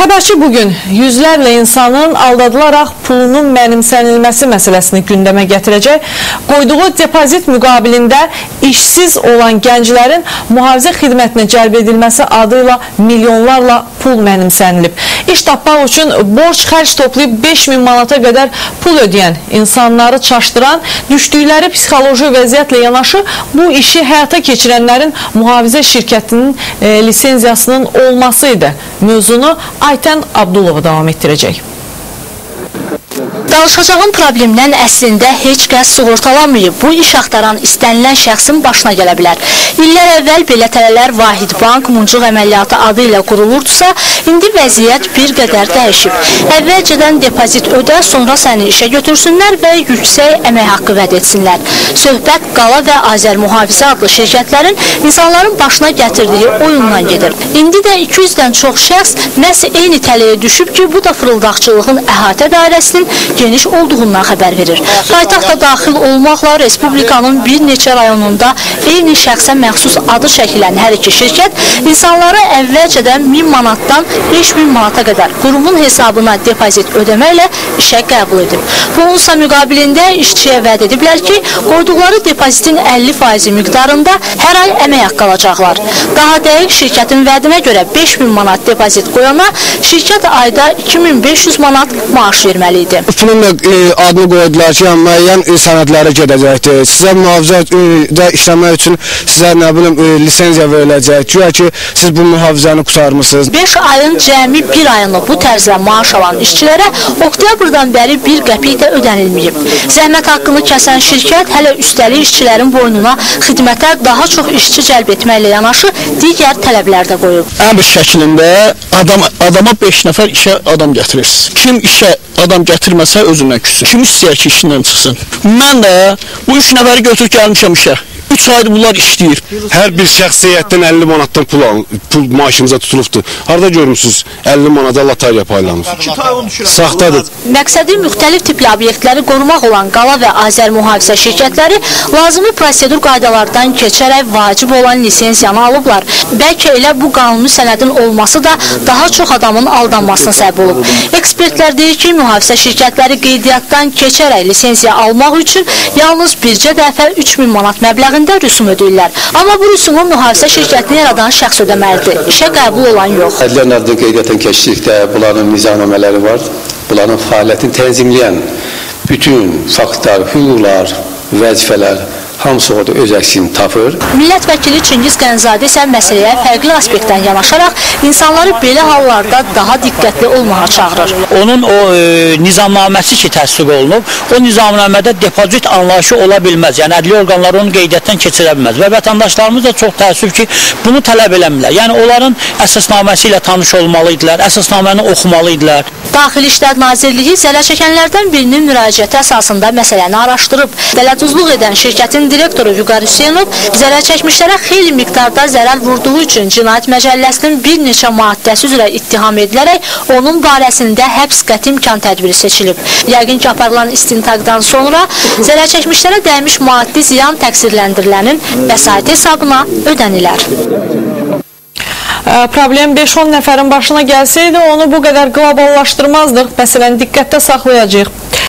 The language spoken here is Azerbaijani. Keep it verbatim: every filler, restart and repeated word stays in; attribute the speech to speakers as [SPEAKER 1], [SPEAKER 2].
[SPEAKER 1] Xəbərçi bugün yüzlərlə insanın aldadılaraq pulunun mənimsənilməsi məsələsini gündəmə gətirəcək. Qoyduğu depozit müqabilində işsiz olan gənclərin mühafizə xidmətinə cəlb edilməsi adıyla milyonlarla pul mənimsənilib. İş tapmaq üçün borc xərc toplayıb beş min manata qədər pul ödəyən, insanları çaşdıran, düşdükləri psixoloji vəziyyətlə yanaşı bu işi həyata keçirənlərin mühafizə şirkətinin e, lisenziyasının olması idi. Mövzunu Aytən Abdulova davam etdirəcək.
[SPEAKER 2] Danışacağım problemdən əslində heç kəs sığortalanmayıb. Bu iş axtaran istənilən şəxsin başına gələ bilər. İllər əvvəl belə tələlər Vahid Bank muncuq əməliyyatı adı ilə qurulurdusa, indi vəziyyət bir qədər dəyişib. Əvvəlcədən depozit ödə, sonra səni işə götürsünlər və yüksək əmək haqqı vəd etsinlər. Söhbət Qala və Azər Mühafizə adlı şirkətlərin insanların başına gətirdiyi oyundan gedir. İndi də iki yüzdən çox şəxs məhz eyni tələyə düşüb ki, bu da fırıldaqçılığın əhatə dairəsinin geniş olduğundan xəbər verir. Paytaxta daxil olmaqla Respublikanın bir neçə rayonunda eyni şəxsə məxsus adı çəkilən hər iki şirkət insanlara əvvəlcədən min manatdan beş min manata qədər qurumun hesabına depozit ödəməklə işə qəbul edib. Bununsa müqabilində işçiyə vəd ediblər ki, qoyduqları depozitin əlli faizi miqdarında hər ay əmək haqqı alacaqlar. Daha dəqiq şirkətin vədinə görə beş min manat depozit qoyana şirkət ayda iki min beş yüz manat maaş verməli idi.
[SPEAKER 3] Bunun da e, adını qoydular ki, müəyyən e, sənədlərə gedəcəkdir. Sizə mühafizədə işləmək üçün sizə nə bilim e, lisenziya veriləcək. Güya ki, siz bu mühafizəni qurtarmısınız.
[SPEAKER 2] beş ayın cəmi bir ayını bu tərzlə maaş alan işçilərə oktyabrdan bəri bir qəpik də ödənilməyib. Zəhmət haqqını kəsən şirkət hələ üstəlik işçilərin boynuna xidmətə daha çox işçi cəlb etməklə yanaşı digər tələblər də qoyub.
[SPEAKER 4] Əmr şəklində adam, adama beş nəfər işə adam gətirirsiniz. Kim işə adam gətirməsə özündən küssün. Kim istəyər ki, işindən çıxsın. Mən də bu üç nəfəri götürüb gəlmişəm işə. üç aydır bunlar işləyir.
[SPEAKER 3] Hər bir şəxs heyətdən əlli manatdan pul, pul maaşımıza tutulubdur. Harada görmüsünüz? əlli manata latariya paylanır. Saxtadır.
[SPEAKER 2] Məqsədi müxtəlif tipli obyektləri qorumaq olan Qala və Azər Mühafizə şirkətləri lazımi prosedur qaydalardan keçərək vacib olan lisenziyanı alıblar. Bəlkə elə bu qanuni sənədin olması da daha çox adamın aldanmasına səbəb olub. Ekspertlər deyir ki, mühafizə şirkətləri qeydiyyatdan keçərək lisenziya almaq üçün yalnız bircə dəfə üç min manat məbləğində rüsum ödəyirlər. Amma bu rüsumu mühafizə şirkətini yaradan şəxs ödəməlidir. İşə qəbul olan yox.
[SPEAKER 5] Ədliyyə adını qeydiyyatdan keçdikdə bunların nizamnamələri var. Bunların fəaliyyətini tənzimləyən bütün faktlar, hüquqlar, vəzifələr hamısı orada öz əksini tapır.
[SPEAKER 2] Millət vəkili Çingiz Qənzadə isə məsələyə fərqli aspektdən yanaşaraq insanları belə hallarda daha diqqətli olmağa çağırır.
[SPEAKER 6] Onun o e, nizamnaməsi ki təsdiq olunub, o nizamnamədə depozit anlayışı ola bilməz. Yəni ədliyyə orqanları onu qeydiyyatdan keçirə bilməz və vətəndaşlarımız da çox təəssüf ki, bunu tələb eləmirlər. Yəni onların əsasnaməsi ilə tanış olmalıdırlar, əsasnaməni oxumalıdırlar.
[SPEAKER 2] Daxili İşlər Nazirliyi zərər çəkənlərdən birinin müraciəti əsasında məsələni araşdırıb. Dələduzluq edən şirkətin direktoru Vüqar Hüseynov zərər çəkmişlərə xeyli miqdarda zərər vurduğu üçün Cinayət Məcəlləsinin bir neçə maddəsi üzrə ittiham edilərək onun barəsində həbs qəti imkan tədbiri seçilib. Yəqin ki, aparılan istintaqdan sonra zərər çəkmişlərə dəymiş maddi ziyan təqsirləndirilənin vəsait hesabına ödənilər.
[SPEAKER 1] Problem beş on nəfərin başına gəlsəydi onu bu qədər qloballaşdırmazdıq. Məsələn, diqqətdə saxlayacağıq.